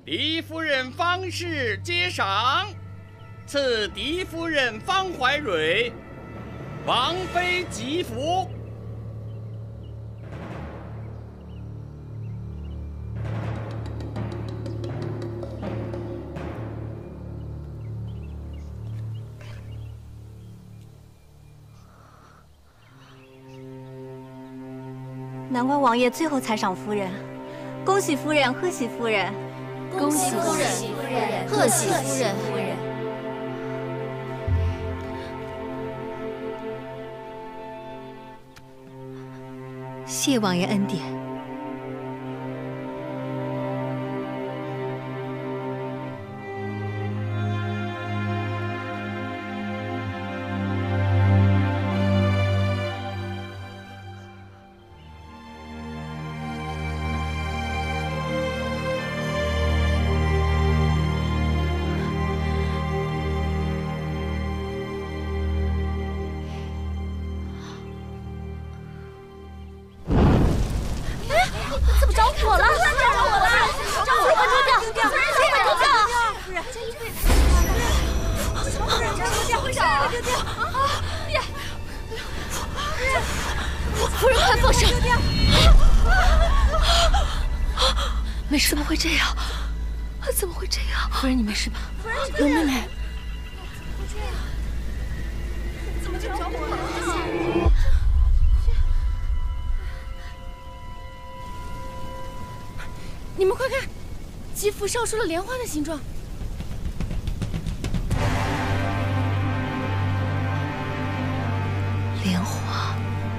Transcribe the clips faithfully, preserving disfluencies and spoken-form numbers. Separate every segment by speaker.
Speaker 1: 嫡夫人方氏接赏，赐嫡夫人方怀蕊王妃吉服。
Speaker 2: 难怪王爷最后才赏夫人，恭喜夫人，贺喜夫人，
Speaker 3: 恭喜夫人，贺喜夫人。
Speaker 2: 谢王爷恩典。
Speaker 3: 怎么着火了？着火了！着火了！快丢掉！丢掉！快丢掉！夫人，夫人，丢掉！为啥？快丢掉！啊！别！夫人，快放手！丢掉！没事，怎么会这样？怎么会这样？夫人，你没事吧？夫人，有妹妹。怎么就着火了？你们快看，吉服烧出了莲花的形状。
Speaker 2: 莲花。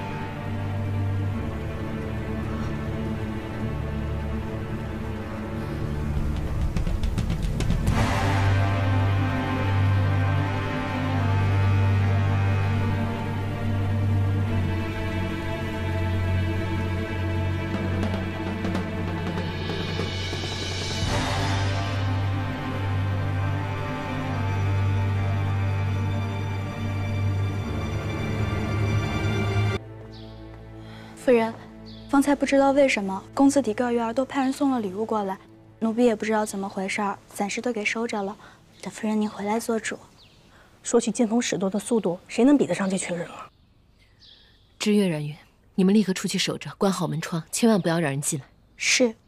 Speaker 4: 夫人，方才不知道为什么公子邸各院都派人送了礼物过来，奴婢也不知道怎么回事，暂时都给收着了。等夫人您回来做主。
Speaker 5: 说起见风使舵的速度，谁能比得上这群人啊？
Speaker 6: 知月、阮云，你们立刻出去守着，关好门窗，千万不要让人进来。
Speaker 4: 是。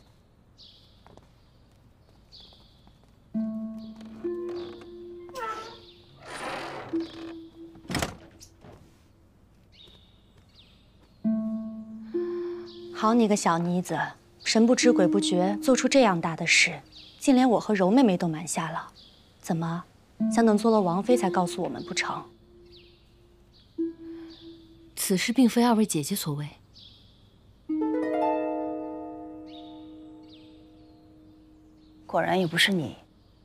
Speaker 2: 好你个小妮子，神不知鬼不觉，做出这样大的事，竟连我和柔妹妹都瞒下了。怎么，想等做了王妃才告诉我们不成？
Speaker 6: 此事并非二位姐姐所为。
Speaker 5: 果然也不是你。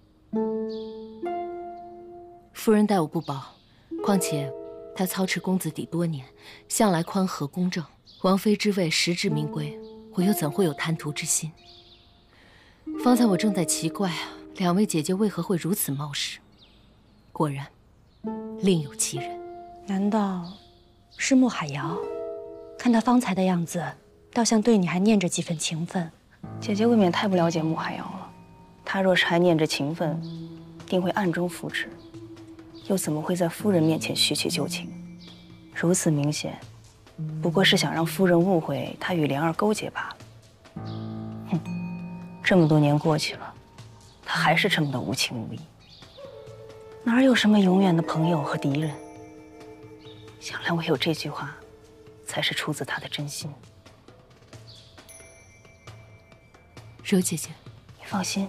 Speaker 6: 夫人待我不薄，况且她操持公子邸多年，向来宽和公正。王妃之位实至名归，我又怎会有贪图之心？方才我正在奇怪啊，两位姐姐为何会如此冒失？果然，另有其人。
Speaker 2: 难道是穆海瑶？看他方才的样子，倒像对你还念着几分情分。
Speaker 5: 姐姐未免太不了解穆海瑶了。她若是还念着情分，定会暗中扶持，又怎么会在夫人面前叙起旧情？如此明显。不过是想让夫人误会他与莲儿勾结罢了。哼，这么多年过去了，他还是这么的无情无义，哪有什么永远的朋友和敌人？想来唯有这句话，才是出自他的真心。
Speaker 6: 柔姐姐，
Speaker 5: 你放心，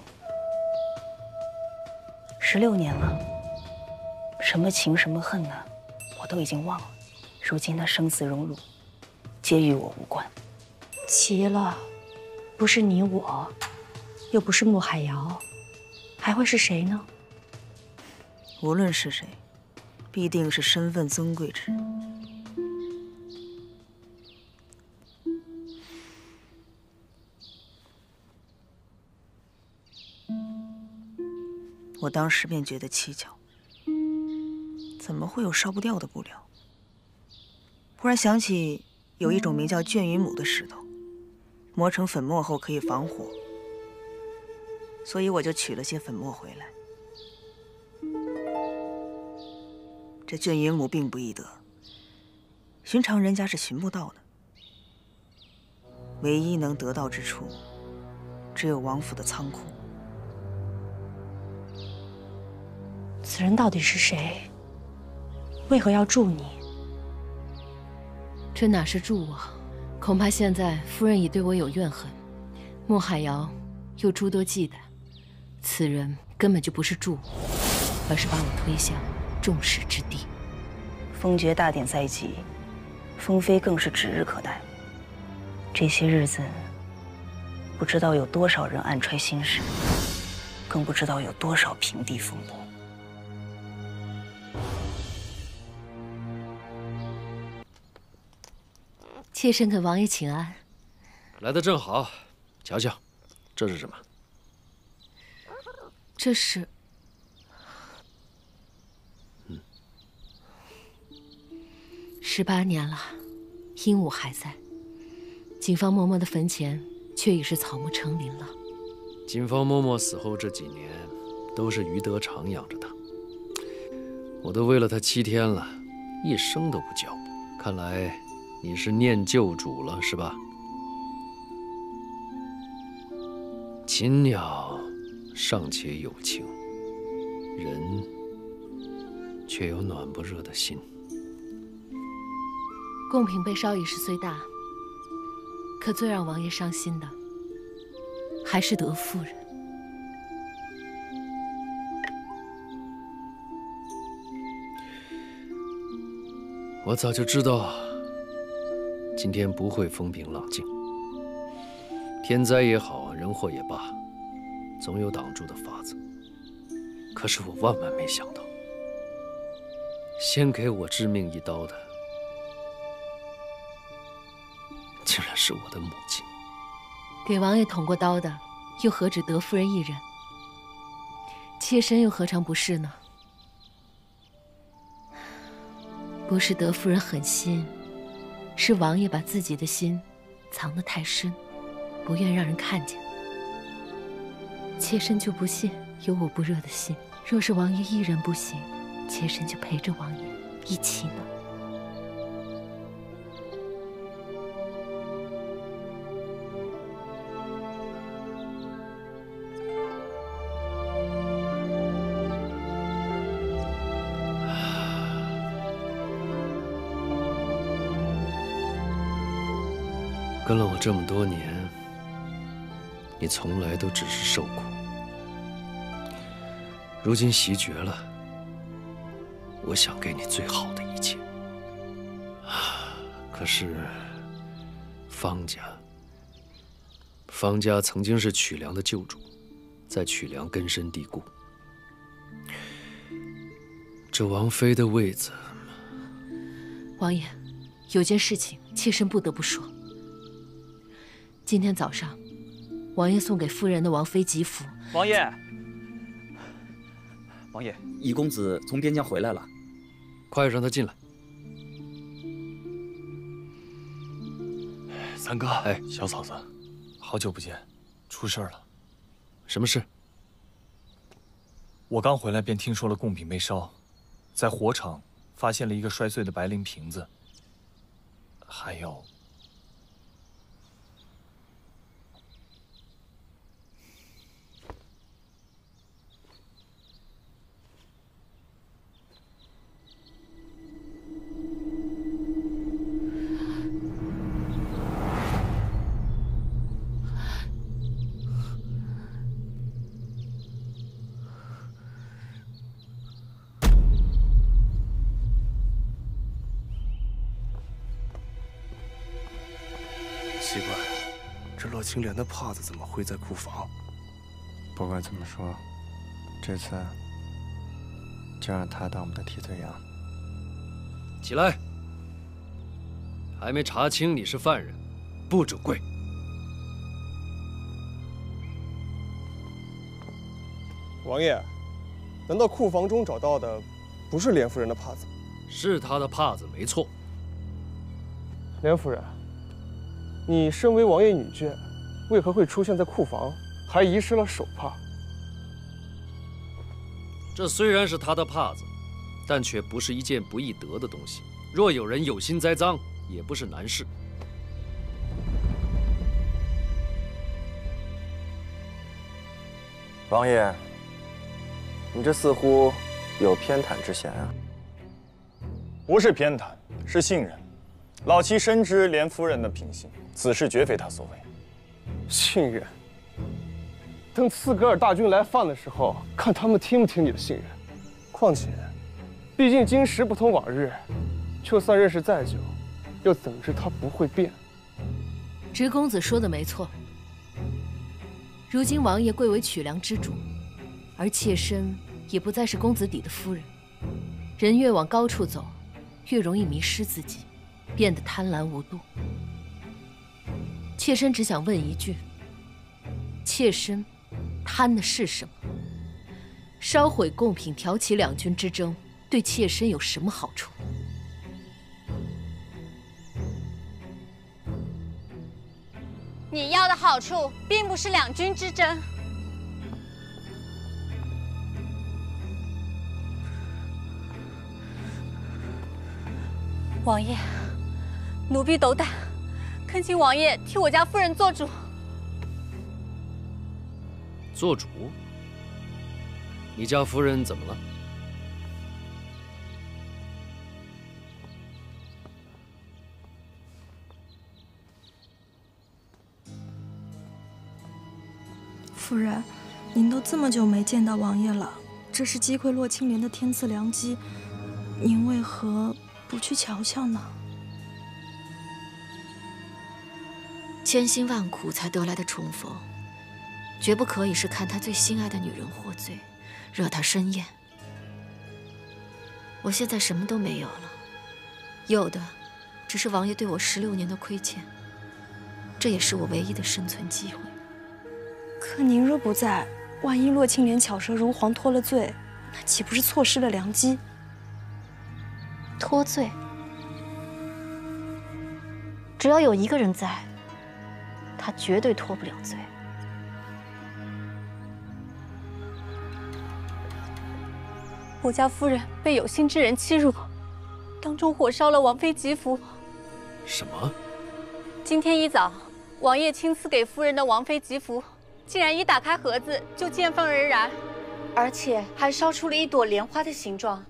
Speaker 5: 十六年了，什么情什么恨呢，我都已经忘了。如今他生死荣辱，皆与我无关。
Speaker 2: 奇了，不是你我，又不是穆海瑶，还会是谁呢？
Speaker 5: 无论是谁，必定是身份尊贵之人。我当时便觉得蹊跷，怎么会有烧不掉的布料？忽然想起有一种名叫绢云母的石头，磨成粉末后可以防火。 所以我就取了些粉末回来。这绢云母并不易得，寻常人家是寻不到的。唯一能得到之处，只有王府的仓库。
Speaker 2: 此人到底是谁？为何要助你？
Speaker 6: 这哪是助我？恐怕现在夫人已对我有怨恨，莫海瑶又诸多忌惮。此人根本就不是助我，而是把我推向众矢之的。
Speaker 5: 封爵大典在即，封妃更是指日可待。这些日子，不知道有多少人暗揣心事，更不知道有多少平地风波。
Speaker 6: 妾身给王爷请安。
Speaker 7: 来得正好，瞧瞧，这是什么？
Speaker 6: 这是……
Speaker 7: 嗯，
Speaker 6: 十八年了，鹦鹉还在。锦芳嬷嬷的坟前却已是草木成林了。
Speaker 7: 锦芳嬷嬷死后这几年，都是余德常养着她。我都为了她七天了，一声都不叫。看来你是念旧主了，是吧？禽鸟尚且有情，人却有暖不热的心。
Speaker 6: 贡品被烧已是虽大，可最让王爷伤心的，还是德夫人。
Speaker 7: 我早就知道今天不会风平浪静，天灾也好，人祸也罢，总有挡住的法子。可是我万万没想到，先给我致命一刀的，竟然是我的母亲。
Speaker 6: 给王爷捅过刀的，又何止德夫人一人？妾身又何尝不是呢？不是德夫人狠心，是王爷把自己的心藏得太深，不愿让人看见。妾身就不信有我不热的心。若是王爷一人不行，妾身就陪着王爷一起呢。
Speaker 7: 跟了我这么多年，你从来都只是受苦。如今袭爵了，我想给你最好的一切。可是，方家，方家曾经是曲梁的旧主，在曲梁根深蒂固。这王妃的位子，
Speaker 6: 王爷，有件事情妾身不得不说。今天早上，王爷送给夫人的王妃吉服。
Speaker 8: 王爷，王爷，易公子从边疆回来了，
Speaker 7: 快让他进来。
Speaker 9: 三哥，哎，小嫂子，好久不见，出事了。
Speaker 7: 什么事？
Speaker 9: 我刚回来便听说了贡品被烧，在火场发现了一个摔碎的白绫瓶子，还有。
Speaker 10: 奇怪，这乐青莲的帕子怎么会在库房？
Speaker 11: 不管怎么说，这次就让他当我们的替罪羊。
Speaker 7: 起来！还没查清你是犯人，不准跪。
Speaker 10: 王爷，难道库房中找到的不是莲夫人的帕子？
Speaker 7: 是她的帕子，没错。
Speaker 10: 莲夫人。你身为王爷女眷，为何会出现在库房，还遗失了手帕？
Speaker 7: 这虽然是他的帕子，但却不是一件不易得的东西。若有人有心栽赃，也不是难事。
Speaker 11: 王爷，你这似乎有偏袒之嫌啊！
Speaker 9: 不是偏袒，是信任。老妻深知连夫人的品行，此事绝非他所为。
Speaker 10: 信任？等斯格尔大军来犯的时候，看他们听不听你的信任。况且，毕竟今时不同往日，就算认识再久，又怎么知他不会变？
Speaker 6: 直公子说的没错。如今王爷贵为曲梁之主，而妾身也不再是公子邸的夫人。人越往高处走，越容易迷失自己，变得贪婪无度。妾身只想问一句：妾身贪的是什么？烧毁贡品，挑起两军之争，对妾身有什么好处？
Speaker 3: 你要的好处并不是两军之争。王爷，奴婢斗胆，恳请王爷替我家夫人做主。
Speaker 7: 做主？你家夫人怎么了？
Speaker 12: 夫人，您都这么久没见到王爷了，这是击溃洛青莲的天赐良机，您为何不去瞧瞧呢？
Speaker 13: 千辛万苦才得来的重逢，绝不可以是看他最心爱的女人获罪，惹他生厌。我现在什么都没有了，有的只是王爷对我十六年的亏欠，这也是我唯一的生存机会。
Speaker 12: 可您若不在，万一洛青莲巧舌如簧脱了罪，那岂不是错失了良机？
Speaker 4: 脱罪？只要有一个人在，他绝对脱不了罪。
Speaker 3: 我家夫人被有心之人欺辱，当众火烧了王妃吉服。
Speaker 7: 什么？
Speaker 3: 今天一早，王爷亲赐给夫人的王妃吉服，竟然一打开盒子就见风而燃，而且还烧出了一朵莲花的形状。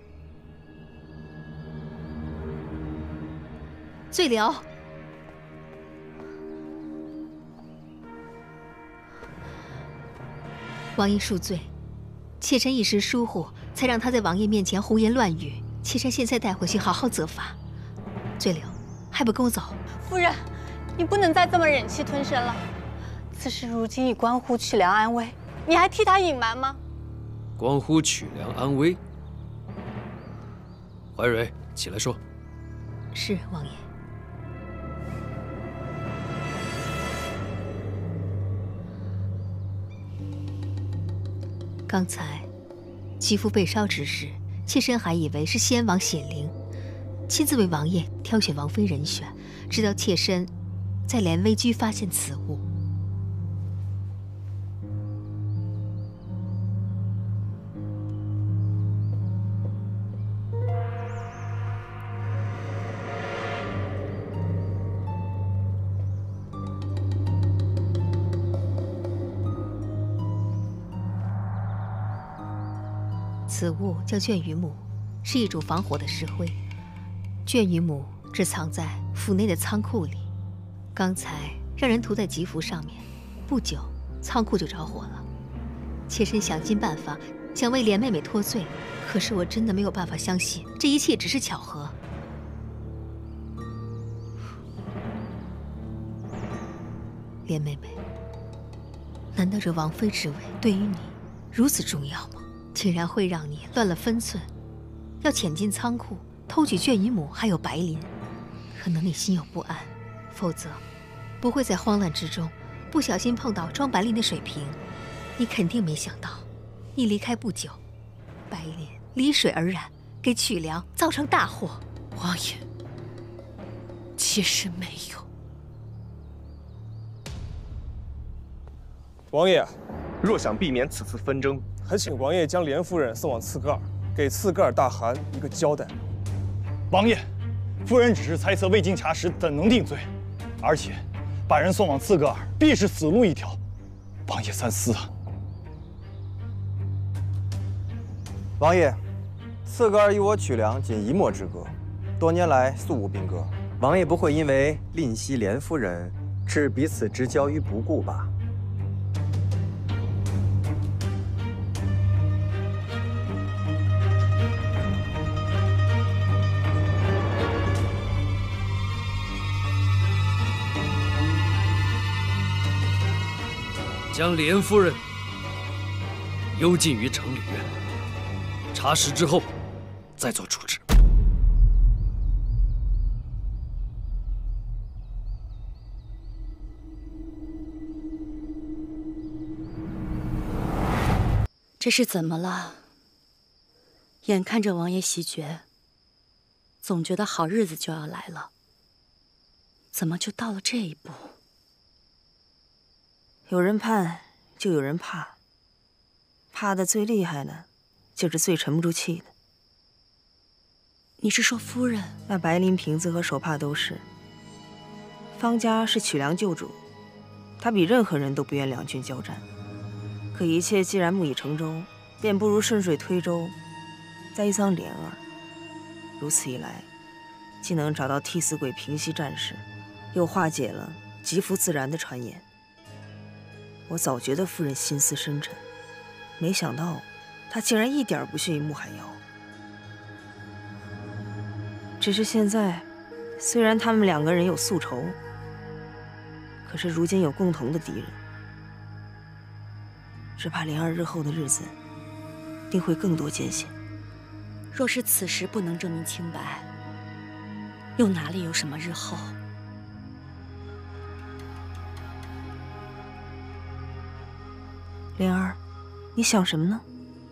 Speaker 13: 罪僚，王爷恕罪，妾身一时疏忽，才让他在王爷面前胡言乱语。妾身现在带回去好好责罚。罪僚，还不跟我走？
Speaker 3: 夫人，你不能再这么忍气吞声了。此事如今已关乎曲梁安危，你还替他隐瞒吗？
Speaker 7: 关乎曲梁安危。怀蕊，起来说。
Speaker 13: 是王爷。刚才吉服被烧之时，妾身还以为是先王显灵，亲自为王爷挑选王妃人选，直到妾身在连危居发现此物。此物叫卷羽母，是一种防火的石灰。卷羽母只藏在府内的仓库里，刚才让人涂在吉服上面，不久仓库就着火了。妾身想尽办法想为莲妹妹脱罪，可是我真的没有办法相信这一切只是巧合。莲妹妹，难道这王妃之位对于你如此重要吗？竟然会让你乱了分寸，要潜进仓库偷取卷羽母还有白磷，可能你心有不安，否则不会在慌乱之中不小心碰到装白磷的水瓶。你肯定没想到，你离开不久，白磷离水而燃，给曲梁造成大祸。
Speaker 6: 王爷，妾身没有。
Speaker 10: 王爷， 若想避免此次纷争，还请王爷将连夫人送往刺戈尔，给刺戈尔大汗一个交代。
Speaker 9: 王爷，夫人只是猜测，未经查实，怎能定罪？而且，把人送往刺戈尔，必是死路一条。王爷三思啊！
Speaker 11: 王爷，刺戈尔与我曲梁仅一墨之隔，多年来素无兵戈。王爷不会因为吝惜连夫人，置彼此之交于不顾吧？
Speaker 7: 将连夫人幽禁于城里院，查实之后再做处置。
Speaker 2: 这是怎么了？眼看着王爷袭爵，总觉得好日子就要来了，怎么就到了这一步？
Speaker 5: 有人盼，就有人怕。怕的最厉害的，就是最沉不住气的。
Speaker 2: 你是说夫人？
Speaker 5: 那白绫瓶子和手帕都是。方家是曲梁旧主，他比任何人都不愿两军交战。可一切既然木已成舟，便不如顺水推舟，栽赃莲儿。如此一来，既能找到替死鬼平息战事，又化解了吉服自然的传言。 我早觉得夫人心思深沉，没想到她竟然一点不逊于穆海瑶。只是现在，虽然他们两个人有宿仇，可是如今有共同的敌人，只怕莲儿日后的日子定会更多艰险。
Speaker 2: 若是此时不能证明清白，又哪里有什么日后？
Speaker 5: 莲儿，你想什么呢？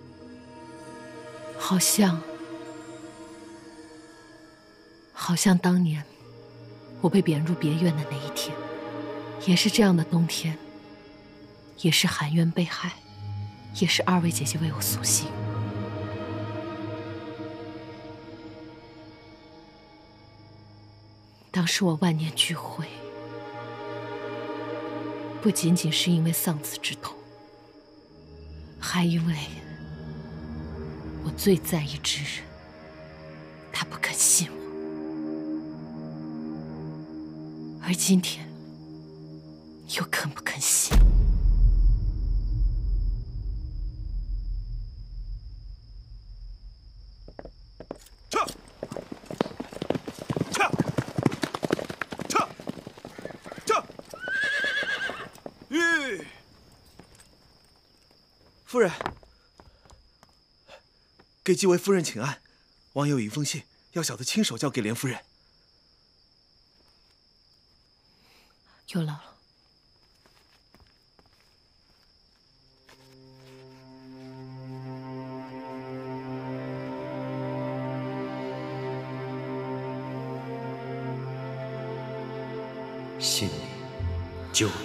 Speaker 6: 好像，好像当年我被贬入别院的那一天，也是这样的冬天，也是含冤被害，也是二位姐姐为我苏醒。当时我万念俱灰，不仅仅是因为丧子之痛。 还因为我最在意之人，他不肯信我，而今天又肯不肯信？
Speaker 14: 撤！撤！撤！撤！吁！ 夫人，给几位夫人请安。王爷有一封信，要小的亲手交给连夫人。
Speaker 6: 有劳了。
Speaker 7: 信你，救你。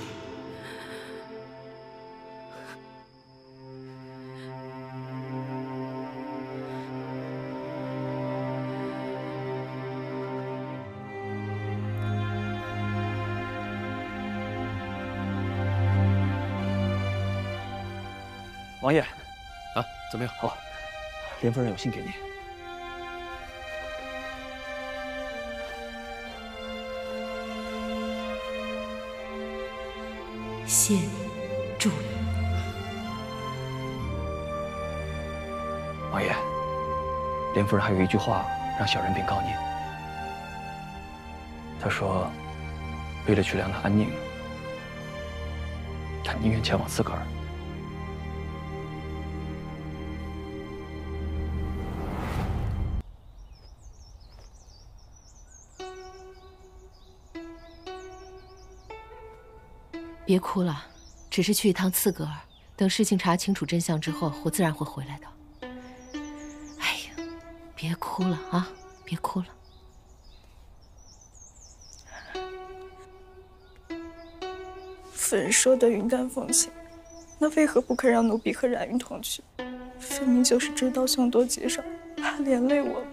Speaker 9: 王爷，
Speaker 7: 啊，怎么样？
Speaker 9: 好，连夫人有信给你。
Speaker 6: 谢你，祝你。
Speaker 9: 王爷，连夫人还有一句话让小人禀告您。她说，为了曲梁的安宁，她宁愿前往刺戈尔。
Speaker 6: 别哭了，只是去一趟刺戈尔，等事情查清楚真相之后，我自然会回来的。哎呀，别哭了啊，别哭了。
Speaker 12: 夫人说的云淡风轻， 那为何不肯让奴婢和冉云同去？分明就是知道凶多吉少，怕连累我。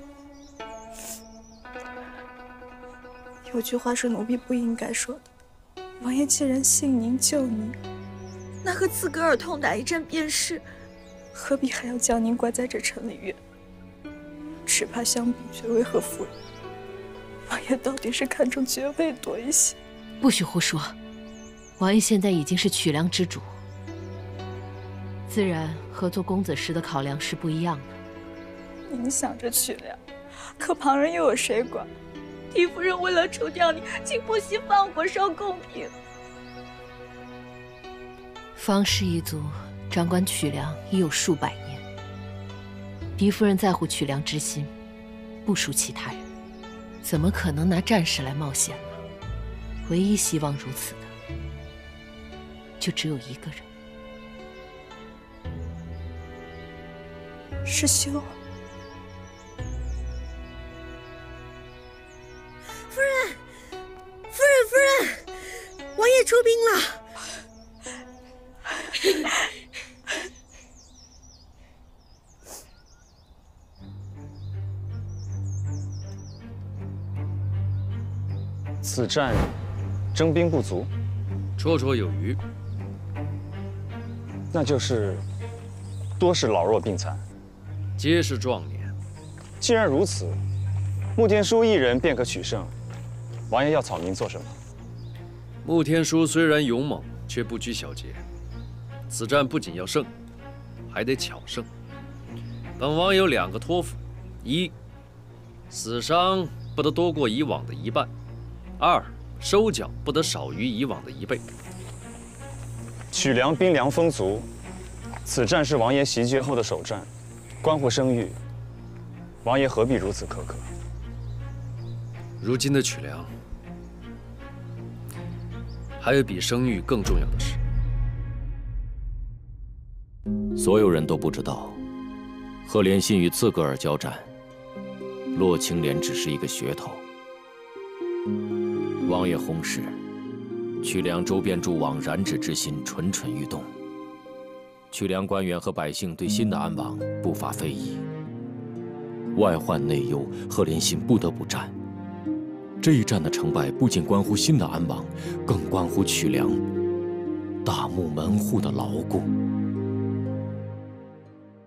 Speaker 12: 有句话是奴婢不应该说的：王爷既然信您救您，那和自个儿痛打一战便是，何必还要将您关在这城里院？只怕相比爵位和夫人，王爷到底是看重爵位多一些。
Speaker 6: 不许胡说！王爷现在已经是曲梁之主，自然和做公子时的考量是不一样的。
Speaker 12: 您想着曲梁，可旁人又有谁管？狄夫人为了除掉你，竟不惜放火烧贡品。
Speaker 6: 方氏一族掌管曲梁已有数百年，狄夫人在乎曲梁之心，不输其他人，怎么可能拿战士来冒险呢？唯一希望如此的，就只有一个人。
Speaker 12: 师兄，
Speaker 15: 夫人，夫人，夫人，王爷出兵了。
Speaker 9: 此战征兵不足，
Speaker 7: 绰绰有余。
Speaker 9: 那就是多是老弱病残，
Speaker 7: 皆是壮年。
Speaker 9: 既然如此，穆天书一人便可取胜。王爷要草民做什么？
Speaker 7: 穆天书虽然勇猛，却不拘小节。此战不仅要胜，还得巧胜。本王有两个托付：一，死伤不得多过以往的一半；二，收缴不得少于以往的一倍。
Speaker 9: 曲梁兵粮丰足，此战是王爷袭爵后的首战，关乎声誉。王爷何必如此苛刻？
Speaker 7: 如今的曲梁，还有比声誉更重要的事。
Speaker 16: 所有人都不知道，赫连信与刺格尔交战，洛青莲只是一个噱头。王爷薨逝，曲梁周边诸王染指之心蠢蠢欲动。曲梁官员和百姓对新的安王不乏非议。外患内忧，赫连信不得不战。这一战的成败不仅关乎新的安王，更关乎曲梁大幕门户的牢固。